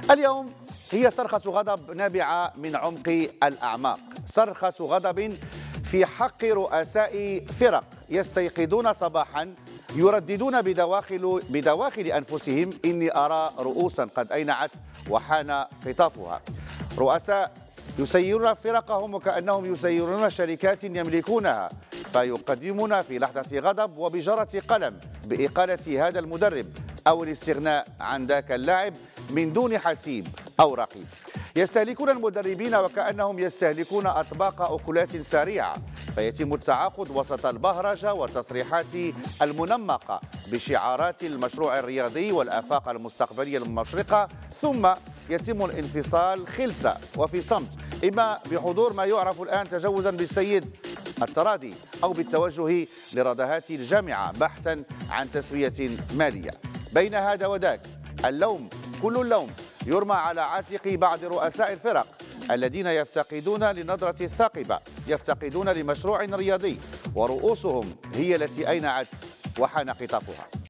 اليوم هي صرخة غضب نابعة من عمق الأعماق، صرخة غضب في حق رؤساء فرق يستيقظون صباحا يرددون بدواخل أنفسهم: إني أرى رؤوسا قد أينعت وحان خطافها. رؤساء يسيرون فرقهم وكأنهم يسيرون شركات يملكونها، فيقدمون في لحظة غضب وبجرة قلم بإقالة هذا المدرب أو الاستغناء عن ذاك اللاعب من دون حسيب أو رقيب. يستهلكون المدربين وكأنهم يستهلكون أطباق أكلات سريعة، فيتم التعاقد وسط البهرجة والتصريحات المنمقة بشعارات المشروع الرياضي والآفاق المستقبلية المشرقة، ثم يتم الانفصال خلسة وفي صمت، إما بحضور ما يعرف الآن تجوزا بالسيد التراضي أو بالتوجه لرضاهات الجامعة بحثا عن تسوية مالية. بين هذا وذاك كل اللوم يرمى على عاتق بعض رؤساء الفرق الذين يفتقدون لنظرة الثاقبة، يفتقدون لمشروع رياضي، ورؤوسهم هي التي أينعت وحان قطافها.